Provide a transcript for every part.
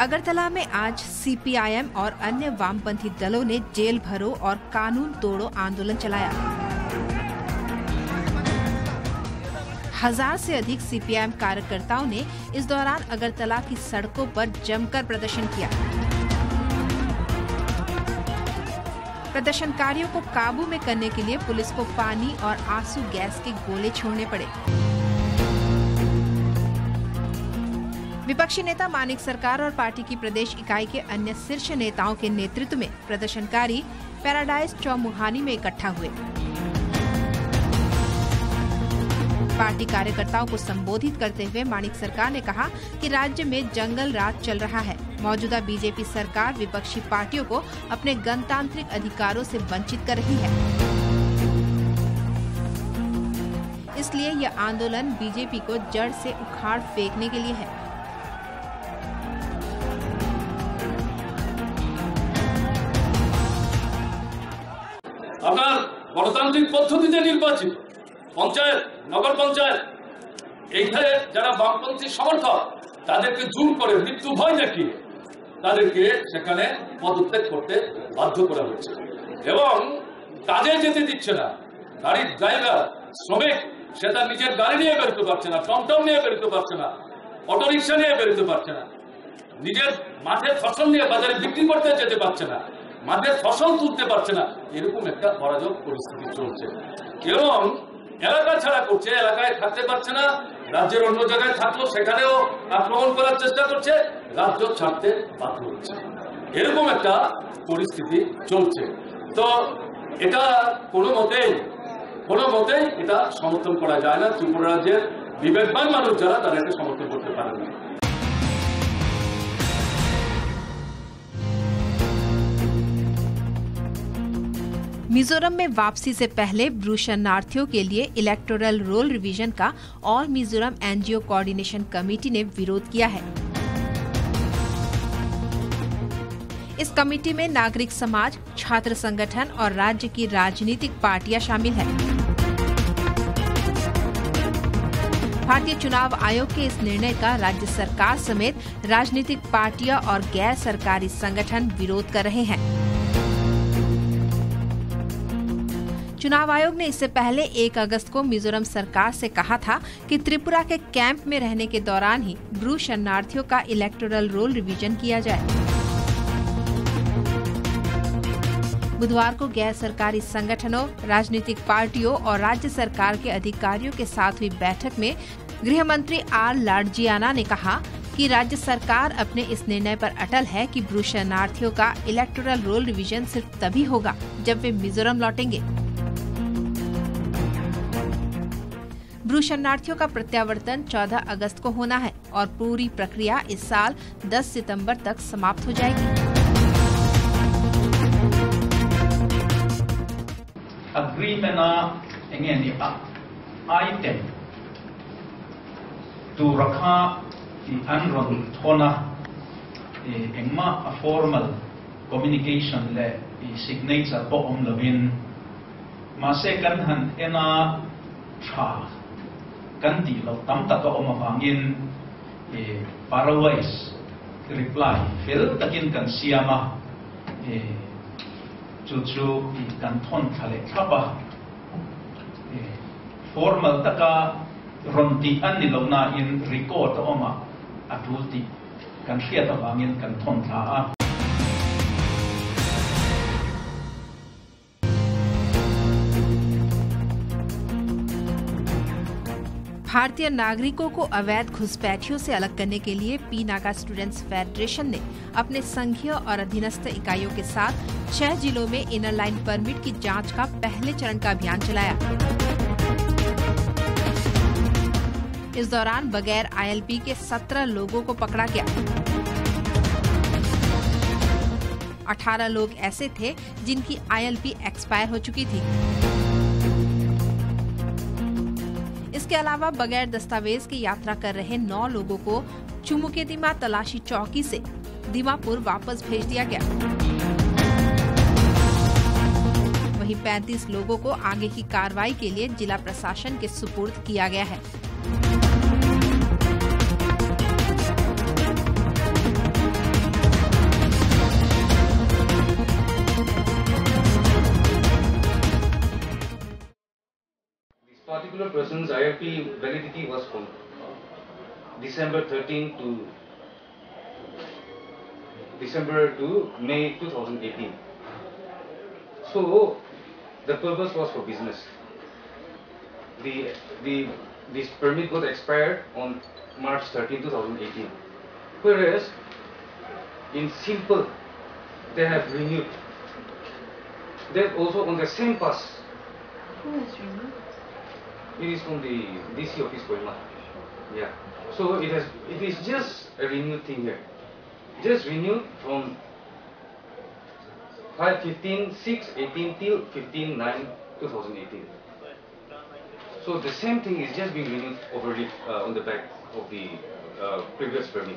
अगरतला में आज सीपीआईएम और अन्य वामपंथी दलों ने जेल भरो और कानून तोड़ो आंदोलन चलाया। 1000 से अधिक सीपीआईएम कार्यकर्ताओं ने इस दौरान अगरतला की सड़कों पर जमकर प्रदर्शन किया। प्रदर्शनकारियों को काबू में करने के लिए पुलिस को पानी और आंसू गैस के गोले छोड़ने पड़े। विपक्षी नेता मानिक सरकार और पार्टी की प्रदेश इकाई के अन्य शीर्ष नेताओं के नेतृत्व में प्रदर्शनकारी पैराडाइज चौमुहानी में इकट्ठा हुए। पार्टी कार्यकर्ताओं को संबोधित करते हुए मानिक सरकार ने कहा कि राज्य में जंगल राज चल रहा है। मौजूदा बीजेपी सरकार विपक्षी पार्टियों को अपने गणतांत्रिक अधिकारों से वंचित कर रही है, इसलिए यह आंदोलन बीजेपी को जड़ से उखाड़ फेंकने के लिए है। আপনার গণতান্ত্রিক পদ্ধতিতে নির্বাচিত পঞ্চায়েত, নগর পঞ্চায়েত, এইখানে যারা বামপন্থী সমর্থক তাদেরকে জোর করে মৃত্যু ভয় দেখিয়ে তাদেরকে সেখানে পদত্যাগ করতে বাধ্য করা হচ্ছে এবং কাজে যেতে দিচ্ছে না। গাড়ির ড্রাইভার, শ্রমিক সে তার নিজের গাড়ি নিয়ে বেরোতে পারছে না, টমটম নিয়ে বেরোতে পারছে না, অটোরিকশা নিয়ে বেরোতে পারছে না, নিজের মাঠের ফসল নিয়ে বাজারে বিক্রি করতে যেতে পারছে না, মাঠের ফসল তুলতে পারছে না। এরকম একটা অরাজক পরিস্থিতি চলছে এবং এলাকা ছাড়া করছে, এলাকায় থাকতে পারছে না, রাজ্যের অন্য জায়গায় থাকলেও সেখানেও আক্রমণ করার চেষ্টা করছে, রাজ্য ছাড়তে বাধ্য হচ্ছে। এরকম একটা পরিস্থিতি চলছে। তো এটা কোনো মতেই এটা সমর্থন করা যায় না। ত্রিপুরা রাজ্যের বিবেকবান মানুষ যারা তারা এটা সমর্থন করতে পারে না। मिजोरम में वापसी से पहले ब्रू शरणार्थियों के लिए इलेक्टोरल रोल रिवीजन का all Mizoram NGO coordination committee ने विरोध किया है। इस कमेटी में नागरिक समाज, छात्र संगठन और राज्य की राजनीतिक पार्टियां शामिल हैं। भारतीय चुनाव आयोग के इस निर्णय का राज्य सरकार समेत राजनीतिक पार्टियां और गैर सरकारी संगठन विरोध कर रहे हैं। चुनाव आयोग ने इससे पहले 1 अगस्त को मिजोरम सरकार से कहा था कि त्रिपुरा के कैंप में रहने के दौरान ही ब्रू शरणार्थियों का इलेक्टोरल रोल रिवीजन किया जाए। बुधवार को गैर सरकारी संगठनों, राजनीतिक पार्टियों और राज्य सरकार के अधिकारियों के साथ हुई बैठक में गृह मंत्री आर लाडजियाना ने कहा कि राज्य सरकार अपने इस निर्णय पर अटल है कि ब्रू शरणार्थियों का इलेक्टोरल रोल रिवीजन सिर्फ तभी होगा जब वे मिजोरम लौटेंगे। ब्रू शरणार्थियों का प्रत्यावर्तन 14 अगस्त को होना है और पूरी प्रक्रिया इस साल 10 सितंबर तक समाप्त हो जाएगी। Agreement engeni item to rakha the unrun thona engma a formal communication le signature bo om lovin ma second hand ena cha kan di lo tam ta to om hangin parawais reply fill takin kan siama chu kan thon khale khaba formal taka ronti an ni lona in record oma atulti kan khia ta wangin kan thon tha a भारतीय नागरिकों को अवैध घुसपैठियों से अलग करने के लिए पी नागा स्टूडेंट्स फेडरेशन ने अपने संघीय और अधीनस्थ इकाइयों के साथ 6 जिलों में इनर लाइन परमिट की जांच का पहले चरण का अभियान चलाया। इस दौरान बगैर आईएलपी के 17 लोगों को पकड़ा गया। 18 लोग ऐसे थे जिनकी आईएलपी एक्सपायर हो चुकी थी। इसके अलावा बगैर दस्तावेज की यात्रा कर रहे 9 लोगों को चुमुकेदिमा तलाशी चौकी से दीमापुर वापस भेज दिया गया। वहीं 35 लोगों को आगे की कार्रवाई के लिए जिला प्रशासन के सुपुर्द किया गया है। VIP validity was from December 13 to May 2018. So the purpose was for business. This permit got expired on March 13, 2018. Whereas in Simple, they have renewed. They're also on the same pass. Who has renewed? It is from the DC office, Kohima. Yeah. So it is just a renewed thing here. Just renewed from 5/15/6/18 till 15/9/2018. So the same thing is just being renewed over on the back of the previous permit.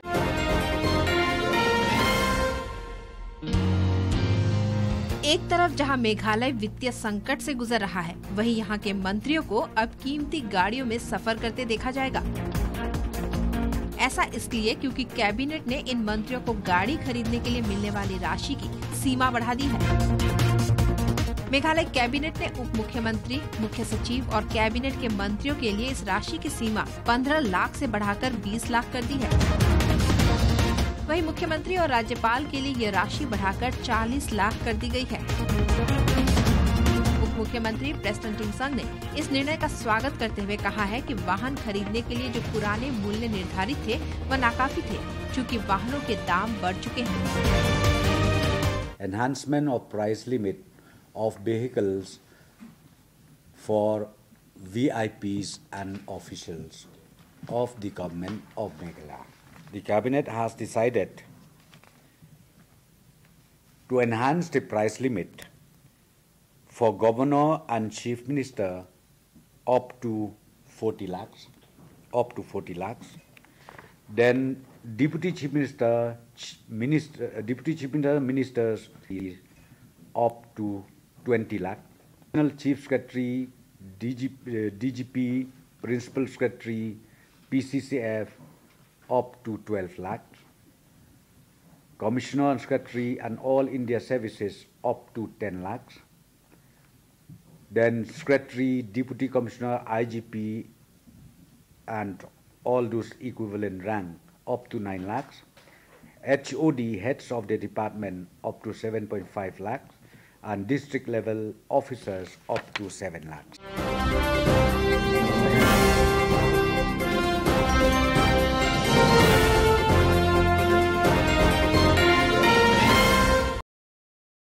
एक तरफ जहां मेघालय वित्तीय संकट से गुजर रहा है, वहीं यहां के मंत्रियों को अब कीमती गाड़ियों में सफर करते देखा जाएगा। ऐसा इसलिए क्योंकि कैबिनेट ने इन मंत्रियों को गाड़ी खरीदने के लिए मिलने वाली राशि की सीमा बढ़ा दी है। मेघालय कैबिनेट ने उप मुख्यमंत्री, मुख्य सचिव और कैबिनेट के मंत्रियों के लिए इस राशि की सीमा 15 लाख से बढ़ाकर 20 लाख कर दी है। वहीं मुख्यमंत्री और राज्यपाल के लिए ये राशि बढ़ाकर 40 लाख कर दी गई है। उप मुख्यमंत्री प्रेस्टन टिंगसंग ने इस निर्णय का स्वागत करते हुए कहा है कि वाहन खरीदने के लिए जो पुराने मूल्य निर्धारित थे वह नाकाफी थे, चूँकि वाहनों के दाम बढ़ चुके हैं। Enhancement of price limit of vehicles for VIPs and officials of the government of Meghalaya. The cabinet has decided to enhance the price limit for governor and chief minister up to 40 lakhs. Then deputy chief minister, ministers is up to 20 lakh. Chief secretary, DGP, principal secretary, PCCF up to 12 lakhs. Commissioner and secretary and all India services up to 10 lakhs. Then secretary, deputy commissioner, IGP and all those equivalent rank up to 9 lakhs. HOD, heads of the department, up to 7.5 lakhs. And district level officers up to 7 lakhs.